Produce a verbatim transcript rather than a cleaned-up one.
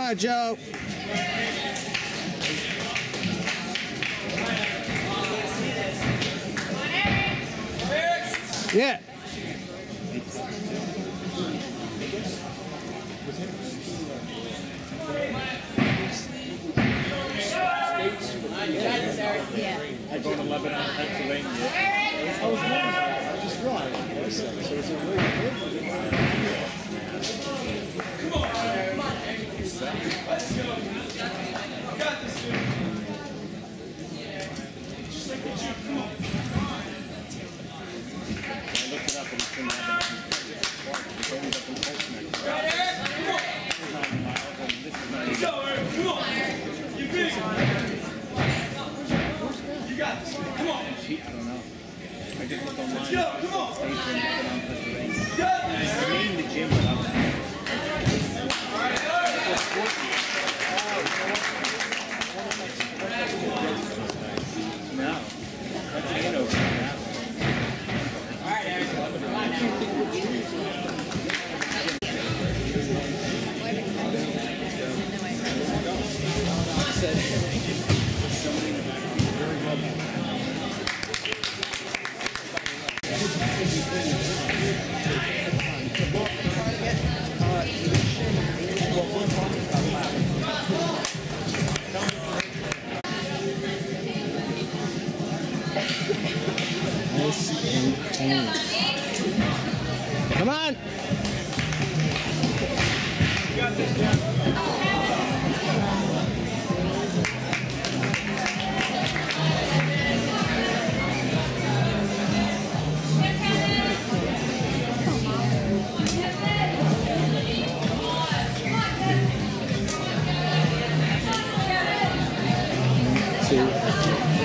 on, Joe. Yeah. I go to Lebanon, Pennsylvania. I was wondering, I just realized. So it's a really good. Come on. Let's go. I got this, dude. Just like the Jew. Come on. I looked it up and it's in Lebanon. It's only up in Postman. Right, Eric? Come on. Let's go, Eric. Come on. You big. You got this. Come on. I don't know. I just looked online. Let's go. Come on. You got this. I'm in the gym without that. All right, all right. No. That's a over now. All right, Eric. Come on Come on. You got this, John. Two.